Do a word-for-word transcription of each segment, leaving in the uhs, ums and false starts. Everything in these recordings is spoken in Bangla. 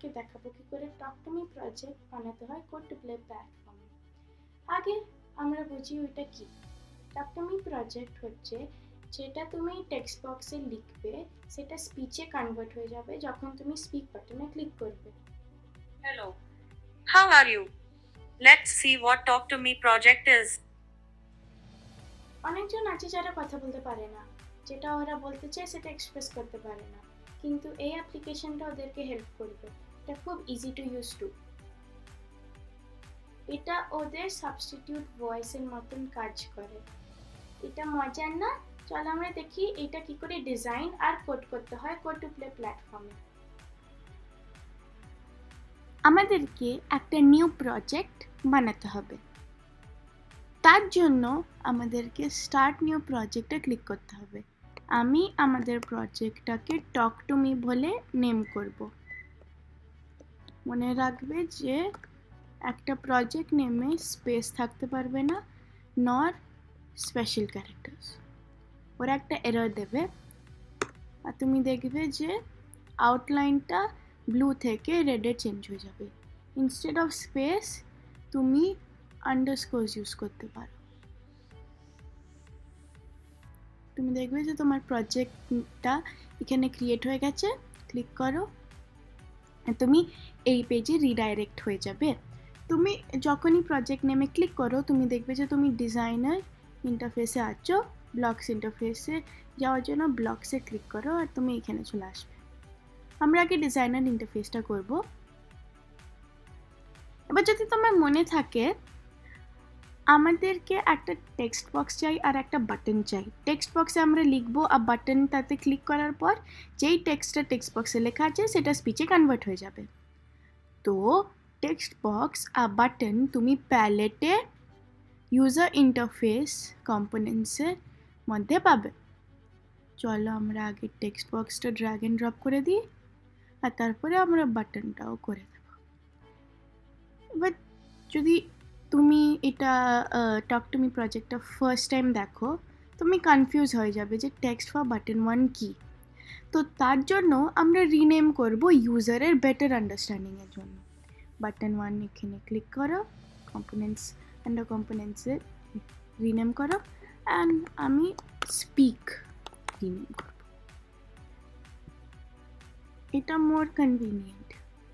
তোমাদেরকে দেখাবো কি করে টক টু মি প্রজেক্ট বানাতে হয় কোড টু প্লে প্ল্যাটফর্মে। আগে আমরা বুঝি ওইটা কি। টক টু মি প্রজেক্ট হচ্ছে যেটা তুমি টেক্সট বক্সে লিখবে সেটা স্পিচে কনভার্ট হয়ে যাবে যখন তুমি স্পিক বাটনে ক্লিক করবে। Hello. How are you? Let's see what Talk to Me project is. অনেকজন আছে যারা কথা বলতে পারে না, যেটা ওরা বলতে চায় সেটা এক্সপ্রেস করতে পারে না, কিন্তু এই অ্যাপ্লিকেশনটা ওদেরকে হেল্প করবে। এটা খুব ইজি টু ইউজ টু। এটা ওদের সাবস্টিটিউট ভয়েসের মতন কাজ করে। এটা মজার না? চলো আমরা দেখি এটা কি করে ডিজাইন আর কোড করতে হয় কোড টু প্লে প্ল্যাটফর্মে। আমাদেরকে একটা নিউ প্রজেক্ট বানাতে হবে। তার জন্য আমাদেরকে স্টার্ট নিউ প্রজেক্টে ক্লিক করতে হবে। আমি আমাদের প্রজেক্টটাকে টক টু মি বলে নেম করব। মনে রাখবে যে একটা প্রজেক্ট নেমে স্পেস থাকতে পারবে না, নর স্পেশাল ক্যারেক্টার্স। ওরা একটা এরর দেবে আর তুমি দেখবে যে আউটলাইনটা ব্লু থেকে রেডে চেঞ্জ হয়ে যাবে। ইনস্টেড অফ স্পেস তুমি আন্ডারস্কোর ইউজ করতে পারো। তুমি দেখবে যে তোমার প্রজেক্টটা এখানে ক্রিয়েট হয়ে গেছে। ক্লিক করো, তুমি এই পেজে রিডাইরেক্ট হয়ে যাবে। তুমি যখনই প্রজেক্ট নেমে ক্লিক করো তুমি দেখবে যে তুমি ডিজাইনার ইন্টারফেসে আছো। ব্লকস ইন্টারফেসে যাওয়ার জন্য ব্লকসে ক্লিক করো আর তুমি এখানে চলে আসবে। আমরা আগে ডিজাইনার ইন্টারফেসটা করব। এবার যদি তোমার মনে থাকে আমাদেরকে একটা টেক্সট বক্স চাই আর একটা বাটন চাই। টেক্সট বক্সে আমরা লিখবো আর বাটন তাতে ক্লিক করার পর যেই টেক্সটটা টেক্সট বক্সে লেখা আছে সেটা স্পিচে কনভার্ট হয়ে যাবে। তো টেক্সট বক্স আর বাটন তুমি প্যালেটে ইউজার ইন্টারফেস কম্পোনেন্টসের মধ্যে পাবে। চলো আমরা আগে টেক্সট বক্সটা ড্র্যাগ এন্ড ড্রপ করে দিই আর তারপরে আমরা বাটনটাও করে দেব। এবার যদি তুমি এটা টক টু মি প্রজেক্টটা ফার্স্ট টাইম দেখো তুমি কনফিউজ হয়ে যাবে যে টেক্সট ফর বাটন ওয়ান কি। তো তার জন্য আমরা রিনেম করব ইউজারের বেটার আন্ডারস্ট্যান্ডিংয়ের জন্য। বাটন ওয়ান এখানে ক্লিক করো, কম্পোনেন্টস আন্ডার কম্পোনেন্টসে রিনেম করো অ্যান্ড আমি স্পিক রিনেম করব। এটা মোর কনভিনিয়েন্ট।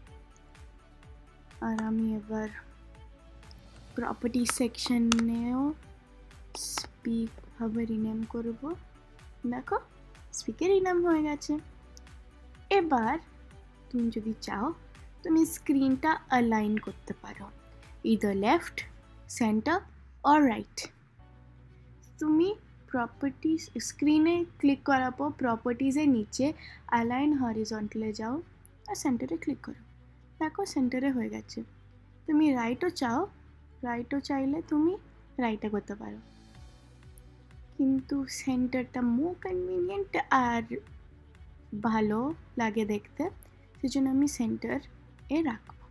আর আমি এবার প্রপার্টি সেকশনেও স্পিক ভাবে রিনেম করব। দেখো স্পিকে রিনেম হয়ে গেছে। এবার তুমি যদি চাও তুমি স্ক্রিনটা অ্যালাইন করতে পারো, either left, center or right. তুমি প্রপার্টিজ স্ক্রিনে ক্লিক করার পর প্রপার্টিজের নিচে অ্যালাইন হরিজন্টালে যাও আর সেন্টারে ক্লিক করো। দেখো সেন্টারে হয়ে গেছে। তুমি রাইটও চাও, রাইটও চাইলে তুমি রাইটে করতে পারো, কিন্তু সেন্টারটা মোর কনভিনিয়েন্ট আর ভালো লাগে দেখতে, সেজন্য আমি সেন্টার এ রাখবো।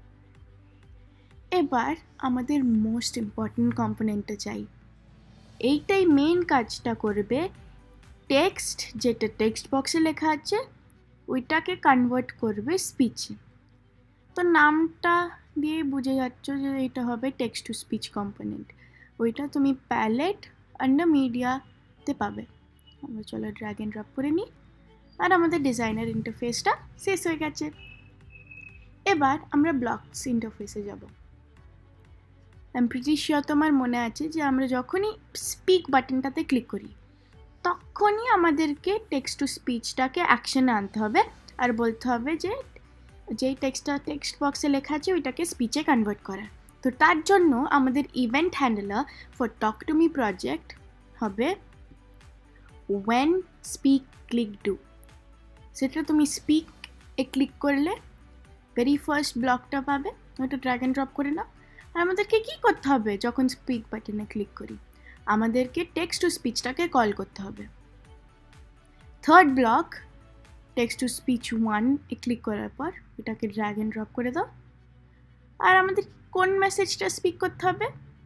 এবার আমাদের মোস্ট ইম্পর্টেন্ট কম্পোনেন্টটা চাই। এইটাই মেন কাজটা করবে। টেক্সট যেটা টেক্সট বক্সে লেখা আছে ওইটাকে কনভার্ট করবে স্পিচে। তো নামটা দিয়ে বুঝে যাচ্ছ যে এটা হবে টেক্সট টু স্পিচ কম্পোনেন্ট। ওইটা তুমি প্যালেট আন্ডার মিডিয়াতে পাবে। আমরা চলো ড্র্যাগ এন্ড ড্রপ করে নিই আর আমাদের ডিজাইনার ইন্টারফেসটা শেষ হয়ে গেছে। এবার আমরা ব্লকস ইন্টারফেসে যাব। আই এম প্রিটি শিওর তোমার মনে আছে যে আমরা যখনই স্পিক বাটনটাতে ক্লিক করি তখনই আমাদেরকে টেক্সট টু স্পিচটাকে অ্যাকশনে আনতে হবে আর বলতে হবে যে যেই টেক্সটটা টেক্সট বক্সে লেখা আছে ওইটাকে স্পিচে কনভার্ট করার। তো তার জন্য আমাদের event handler for talk to me project হবে ওয়েন স্পিক ক্লিক ডু। সেটা তুমি স্পিক এ ক্লিক করলে ভেরি ফার্স্ট ব্লকটা পাবে, ওটা ড্র্যাগ এন্ড ড্রপ করে নাও। আর আমাদেরকে কী করতে হবে যখন স্পিক বাটনে ক্লিক করি? আমাদেরকে টেক্সট টু স্পিচটাকে কল করতে হবে। Third block text to speech one এ ক্লিক করার পর এটাকে ড্র্যাগ এন্ড ড্রপ করে দাও। আর আমাদের কোন মেসেজটা স্পিক করতে হবে?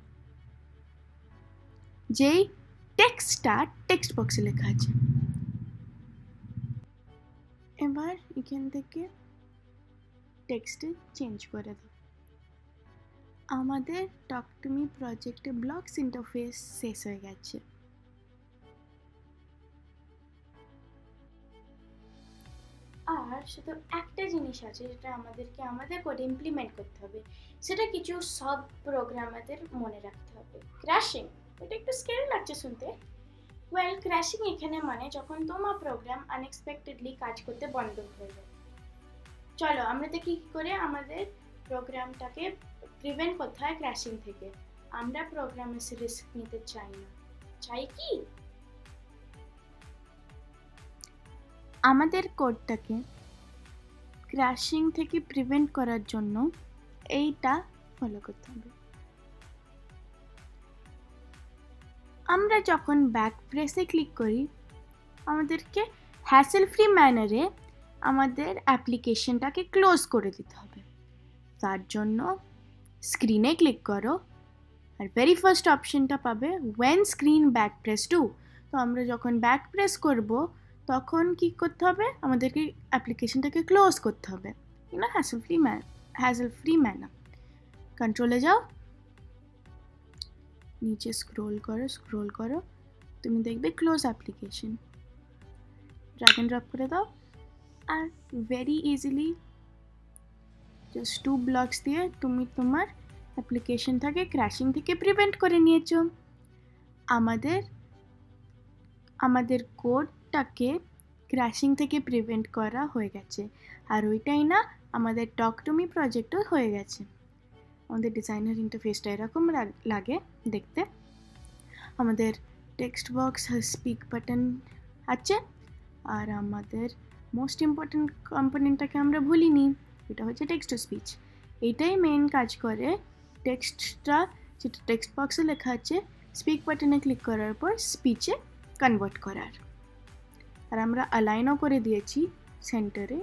যেই টেক্সটটা টেক্সট বক্সে লেখা আছে। এবার এখান থেকে টেক্সটে চেঞ্জ করে দাও। আমাদের টক টু মি প্রজেক্টে ব্লকস ইন্টারফেস শেষ হয়ে গেছে। আর শুধু একটা জিনিস আছে যেটা আমাদেরকে আমাদের কোডে ইমপ্লিমেন্ট করতে হবে, সেটা কিছু সব প্রোগ্রামারদের মনে রাখতে হবে। ক্র্যাশিং, এটা একটু স্কেরি লাগছে শুনতে। ওয়েল, ক্র্যাশিং এখানে মানে যখন তোমার প্রোগ্রাম আনএক্সপেক্টেডলি কাজ করতে বন্ধ হয়ে যায়। চলো আমরা দেখি কী করে আমাদের প্রোগ্রামটাকে প্রিভেন্ট করতে হয় ক্র্যাশিং থেকে। আমরা প্রোগ্রামে রিস্ক নিতে চাই না, চাই কি আমাদের কোডটাকে ক্র্যাশিং থেকে প্রিভেন্ট করার জন্য এইটা ফলো করতে হবে। আমরা যখন ব্যাক প্রেসে ক্লিক করি, আমাদেরকে হ্যাসেল ফ্রি ম্যানারে আমাদের অ্যাপ্লিকেশনটাকে ক্লোজ করে দিতে হবে। তার জন্য স্ক্রিনে ক্লিক করো, আর ভেরি ফার্স্ট অপশনটা পাবে when screen back press to. তো আমরা যখন ব্যাক প্রেস করব তখন কি করতে হবে, আমাদেরকে অ্যাপ্লিকেশনটাকে ক্লোজ করতে হবে in a hassle free man hassle free manner. কন্ট্রোলে যাও, নিচে স্ক্রোল করো স্ক্রোল করো তুমি দেখবে close application, drag and drop করে দাও, আর very easily just two blocks দিয়ে তুমি তোমার অ্যাপ্লিকেশনটাকে ক্র্যাশিং থেকে প্রিভেন্ট করে নিয়েছো। আমাদের আমাদের কোডটাকে ক্র্যাশিং থেকে প্রিভেন্ট করা হয়ে গেছে, আর ওইটাই না আমাদের টক টু মি প্রজেক্টও হয়ে গেছে। আমাদের ডিজাইনার ইন্টারফেসটা এরকম লাগে দেখতে। আমাদের টেক্সট বক্স স্পিক বাটন আছে, আর আমাদের মোস্ট ইম্পর্ট্যান্ট কম্পোনেন্টটাকে আমরা ভুলিনি, এটা হচ্ছে টেক্সট টু স্পিচ। এইটাই মেন কাজ করে টেক্সটটা যেটা টেক্সট বক্সে লেখা আছে স্পিক বাটনে ক্লিক করার পর স্পিচে কনভার্ট করার। আর আমরা অ্যালাইনও করে দিয়েছি সেন্টারে।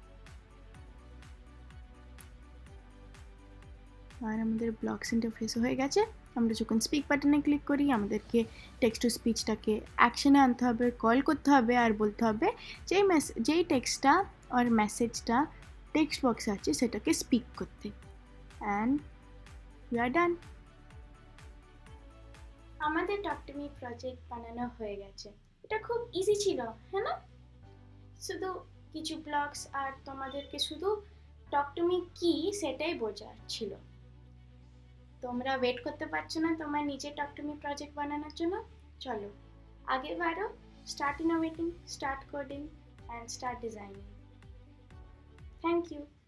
আর আমাদের ব্লকস ইন্টারফেসও হয়ে গেছে। আমরা যখন স্পিক বাটনে ক্লিক করি আমাদেরকে টেক্সট টু স্পিচটাকে অ্যাকশনে আনতে হবে, কল করতে হবে, আর বলতে হবে যেই মেসেজ যেই টেক্সটটা আর মেসেজটা টেক্সট বক্সে আছে সেটাকে স্পিক করতে। And we are done. আমাদের টক টু মি প্রজেক্ট বানানো হয়ে গেছে। এটা খুব ইজি ছিল, হ্যাঁ না? শুধু কিছু ব্লকস আর তোমাদেরকে শুধু টক টু মি কি সেটাই বোঝার ছিল। তোমরা ওয়েট করতে পারছো না তোমার নিজের টক টু মি প্রজেক্ট বানানোর জন্য? চলো আগে বাড়ো, start innovating, start coding and start designing. Thank you.